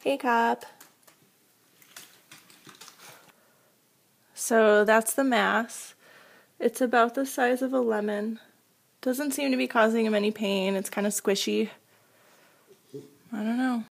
Hey, Cop. So that's the mass. It's about the size of a lemon. Doesn't seem to be causing him any pain. It's kind of squishy. I don't know.